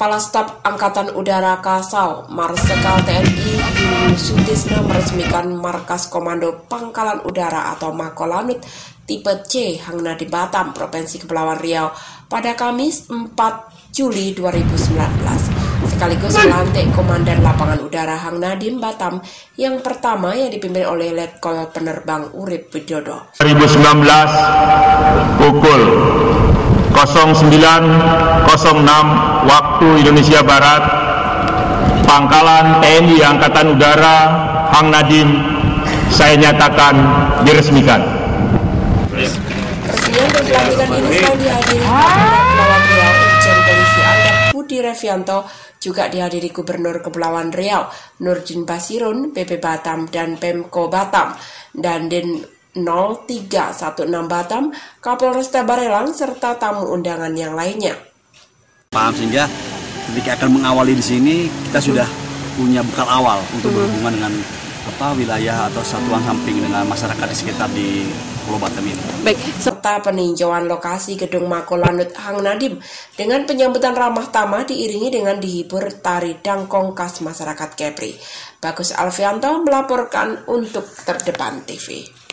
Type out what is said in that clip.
Kepala Staf Angkatan Udara Kalsel, Marsikal TNI Yuyun Sutisna meresmikan Markas Komando Pangkalan Udara atau Makolanut tipe C Hang Nadiem Batam, Provinsi Kepulauan Riau pada Kamis 4 Juli 2019. Sekaligus melantik Komandan Lapangan Udara Hang Nadiem Batam yang pertama yang dipimpin oleh Letkol Penerbang Urip Widodo. 2019 pukul 09.06 waktu Indonesia Barat, Pangkalan TNI Angkatan Udara Hang Nadiem saya nyatakan diresmikan. Resmian dan pelantikan ini selain dihadiri Kepulauan Riau, Irjen Polisi Andak Budi Revianto, juga dihadiri Gubernur Kepulauan Riau Nurdin Basirun, PP Batam dan Pemko Batam, dan Din 0316 Batam, Kapolresta Barelang, serta tamu undangan yang lainnya. Paham, sehingga ketika akan mengawali di sini kita sudah punya bekal awal untuk berhubungan dengan wilayah atau satuan samping dengan masyarakat di sekitar di Pulau Batam ini. Baik, serta peninjauan lokasi gedung Makolanut Hang Nadiem dengan penyambutan ramah tamah diiringi dengan dihibur tari dangkong khas masyarakat Kepri. Bagus Alfianto melaporkan untuk Terdepan TV.